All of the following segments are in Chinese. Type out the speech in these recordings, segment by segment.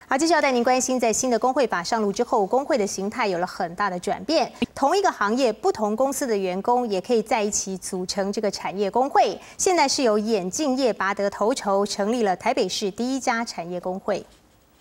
好，接下来要带您关心，在新的工会法上路之后，工会的形态有了很大的转变。同一个行业，不同公司的员工也可以在一起组成这个产业工会。现在是由眼镜业拔得头筹，成立了台北市第一家产业工会。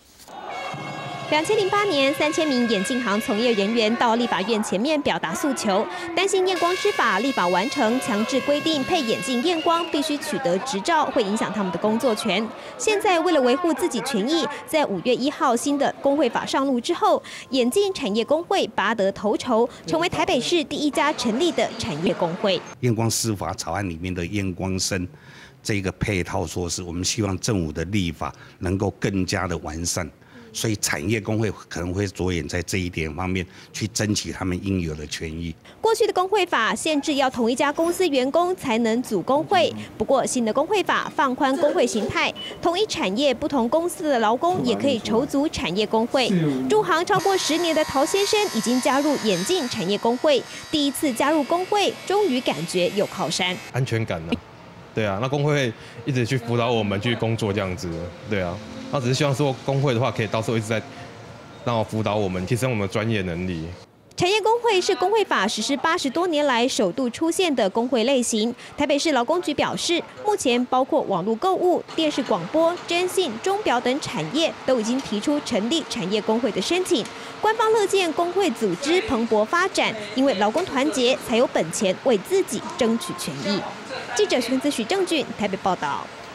2008年，3000名眼镜行从业人员到立法院前面表达诉求，担心验光师法立法完成，强制规定配眼镜验光必须取得执照，会影响他们的工作权。现在为了维护自己权益，在5月1号新的工会法上路之后，眼镜产业工会拔得头筹，成为台北市第一家成立的产业工会。 验光师法草案里面的验光生这个配套措施，我们希望政府的立法能够更加的完善。 所以产业工会可能会着眼在这一点方面，去争取他们应有的权益。 过去的工会法限制要同一家公司员工才能组工会，不过新的工会法放宽工会形态，同一产业不同公司的劳工也可以筹组产业工会。入行超过10年的陶先生已经加入眼镜产业工会，第一次加入工会，终于感觉有靠山， 安全感啊。对啊，那工会会一直去辅导我们去工作这样子，对啊。 那只是希望说工会的话，可以到时候一直在让我辅导我们，提升我们的专业能力。 产业工会是工会法实施80多年来首度出现的工会类型。台北市劳工局表示，目前包括网络购物、电视广播、征信、钟表等产业都已经提出成立产业工会的申请。官方乐见工会组织蓬勃发展，因为劳工团结才有本钱为自己争取权益。记者徐根子、许正俊台北报道。